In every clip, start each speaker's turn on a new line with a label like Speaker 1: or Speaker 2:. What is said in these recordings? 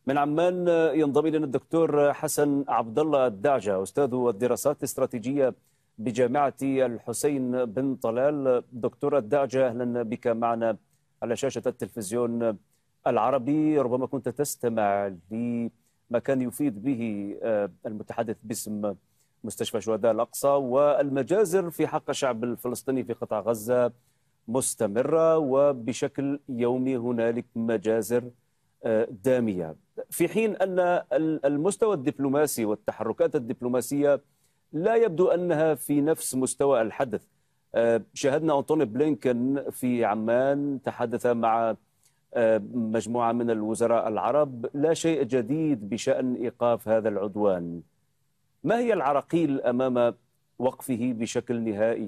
Speaker 1: من عمان ينضم الينا الدكتور حسن عبد الله الدعجة، أستاذ الدراسات الاستراتيجية بجامعة الحسين بن طلال. دكتور الدعجة، أهلا بك معنا على شاشة التلفزيون العربي. ربما كنت تستمع لما كان يفيد به المتحدث باسم مستشفى شهداء الأقصى، والمجازر في حق الشعب الفلسطيني في قطاع غزة مستمرة، وبشكل يومي هنالك مجازر دامية، في حين أن المستوى الدبلوماسي والتحركات الدبلوماسية لا يبدو أنها في نفس مستوى الحدث. شاهدنا أنطوني بلينكن في عمان تحدث مع مجموعة من الوزراء العرب، لا شيء جديد بشأن إيقاف هذا العدوان. ما هي العراقيل أمام وقفه بشكل نهائي؟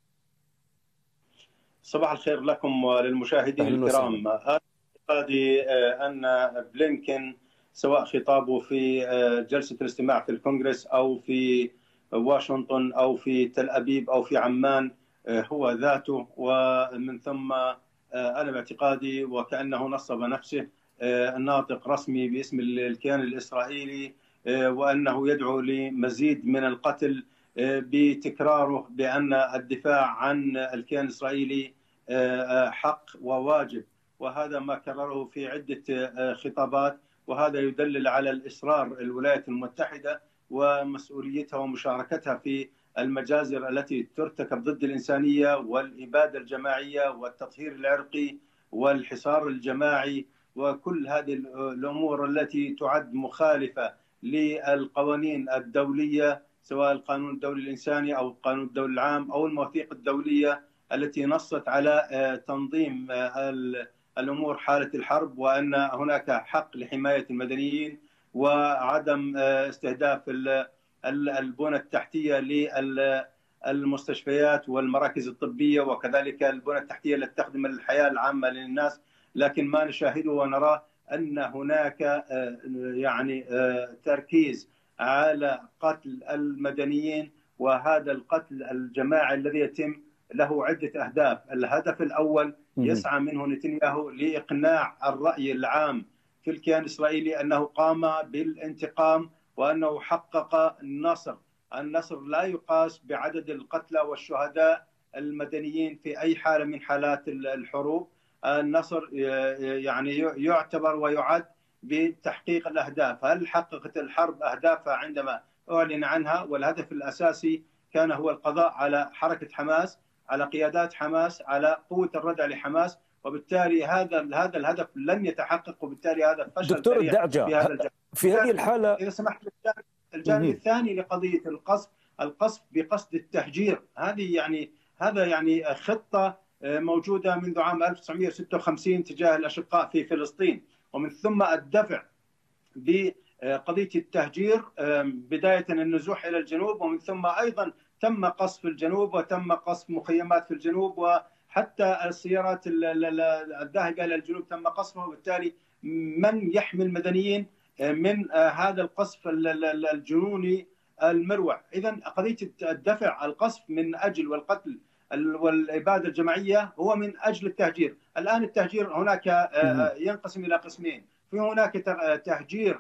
Speaker 2: صباح الخير لكم وللمشاهدين الكرام. اعتقادي أن بلينكن سواء خطابه في جلسة الاستماع في الكونغرس أو في واشنطن أو في تل أبيب أو في عمان هو ذاته، ومن ثم أنا باعتقادي وكأنه نصب نفسه الناطق رسمي باسم الكيان الإسرائيلي، وأنه يدعو لمزيد من القتل بتكراره بأن الدفاع عن الكيان الإسرائيلي حق وواجب، وهذا ما كرره في عدة خطابات، وهذا يدلل على الإصرار الولايات المتحدة ومسؤوليتها ومشاركتها في المجازر التي ترتكب ضد الإنسانية والإبادة الجماعية والتطهير العرقي والحصار الجماعي، وكل هذه الأمور التي تعد مخالفة للقوانين الدولية، سواء القانون الدولي الإنساني أو القانون الدولي العام أو المواثيق الدولية التي نصت على تنظيم الأمور حالة الحرب، وأن هناك حق لحماية المدنيين وعدم استهداف البنى التحتية للمستشفيات والمراكز الطبية، وكذلك البنى التحتية التي تخدم الحياة العامة للناس. لكن ما نشاهده ونراه أن هناك يعني تركيز على قتل المدنيين، وهذا القتل الجماعي الذي يتم له عدة أهداف. الهدف الأول يسعى منه نتنياهو لإقناع الرأي العام في الكيان الإسرائيلي أنه قام بالانتقام وأنه حقق النصر. النصر لا يقاس بعدد القتلى والشهداء المدنيين في أي حالة من حالات الحروب. النصر يعني يعتبر ويعد بتحقيق الأهداف. هل حققت الحرب أهدافها عندما أعلن عنها؟ والهدف الأساسي كان هو القضاء على حركة حماس، على قيادات حماس، على قوة الردع لحماس، وبالتالي هذا الهدف لن يتحقق، وبالتالي هذا فشل
Speaker 1: دكتور الدعجة
Speaker 2: في هذا الجانب.
Speaker 1: في هذه الحالة
Speaker 2: إذا سمحت، الجانب الثاني لقضية القصف بقصد التهجير، هذا يعني خطة موجودة منذ عام 1956 تجاه الأشقاء في فلسطين، ومن ثم الدفع بقضية التهجير، بداية النزوح إلى الجنوب، ومن ثم أيضا تم قصف الجنوب وتم قصف مخيمات في الجنوب، وحتى السيارات الذاهبة إلى الجنوب تم قصفها، وبالتالي من يحمي المدنيين من هذا القصف الجنوني المروع. إذا قضية الدفع القصف من أجل والقتل والإبادة الجماعية هو من أجل التهجير. الآن التهجير هناك ينقسم إلى قسمين، في هناك تهجير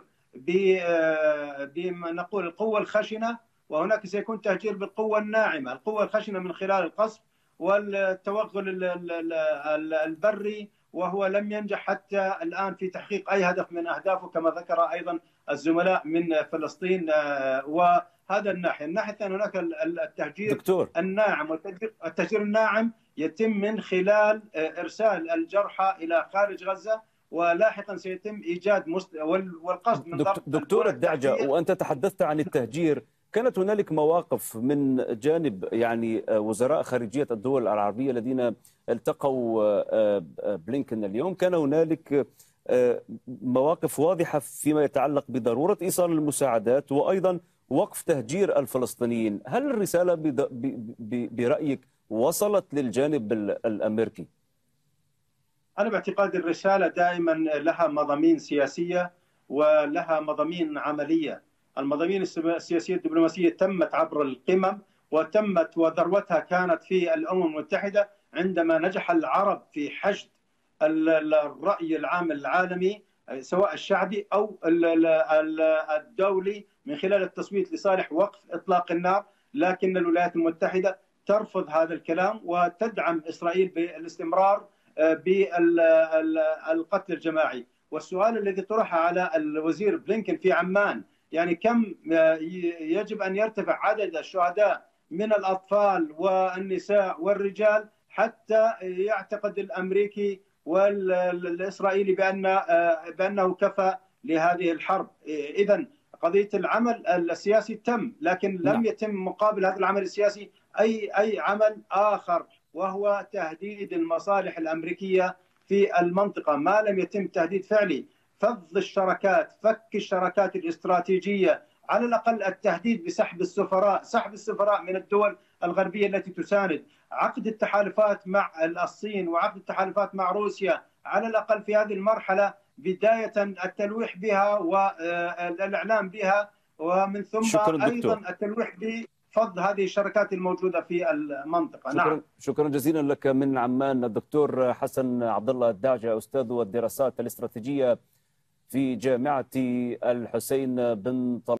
Speaker 2: بما نقول القوة الخشنة، وهناك سيكون تهجير بالقوة الناعمة. القوة الخشنة من خلال القصف والتوغل البري، وهو لم ينجح حتى الآن في تحقيق أي هدف من أهدافه كما ذكر أيضا الزملاء من فلسطين. وهذا الناحية الثانية هناك التهجير الناعم، والتهجير الناعم يتم من خلال إرسال الجرحى إلى خارج غزة، ولاحقا سيتم إيجاد والقصد من ضرب
Speaker 1: دكتور الدعجة، وأنت تحدثت عن التهجير، كانت هنالك مواقف من جانب وزراء خارجية الدول العربية الذين التقوا بلينكن اليوم، كان هنالك مواقف واضحة فيما يتعلق بضرورة إيصال المساعدات وأيضا وقف تهجير الفلسطينيين. هل الرسالة برأيك وصلت للجانب الأمريكي؟
Speaker 2: أنا باعتقاد الرسالة دائما لها مضامين سياسية ولها مضامين عملية. المضامين السياسية الدبلوماسية تمت عبر القمم، وذروتها كانت في الأمم المتحدة عندما نجح العرب في حشد الرأي العام العالمي سواء الشعبي أو الدولي من خلال التصويت لصالح وقف إطلاق النار. لكن الولايات المتحدة ترفض هذا الكلام وتدعم إسرائيل بالاستمرار بالقتل الجماعي. والسؤال الذي طرح على الوزير بلينكن في عمان، يعني كم يجب أن يرتفع عدد الشهداء من الأطفال والنساء والرجال حتى يعتقد الأمريكي والإسرائيلي بأنه كفى لهذه الحرب. إذن قضية العمل السياسي تم، لكن لم يتم مقابل هذا العمل السياسي أي عمل آخر، وهو تهديد المصالح الأمريكية في المنطقة. ما لم يتم تهديد فعلي، فض الشراكات، فك الشراكات الاستراتيجية، على الأقل التهديد بسحب السفراء، سحب السفراء من الدول الغربية التي تساند، عقد التحالفات مع الصين وعقد التحالفات مع روسيا، على الأقل في هذه المرحلة بداية التلويح بها والإعلام بها، ومن ثم أيضا التلويح بفض هذه الشراكات الموجودة في المنطقة.
Speaker 1: شكرا جزيلا لك من عمان الدكتور حسن عبد الله الدعجة، أستاذ الدراسات الاستراتيجية في جامعة الحسين بن طلال.